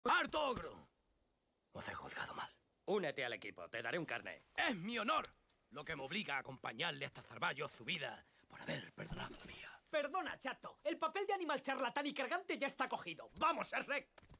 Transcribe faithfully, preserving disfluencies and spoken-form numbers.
¡Harto ogro! Os he juzgado mal. Únete al equipo, te daré un carné. ¡Es mi honor! Lo que me obliga a acompañarle hasta salvar yo su vida por haber perdonado la mía. Perdona, chato. El papel de animal charlatán y cargante ya está cogido. ¡Vamos, Shrek!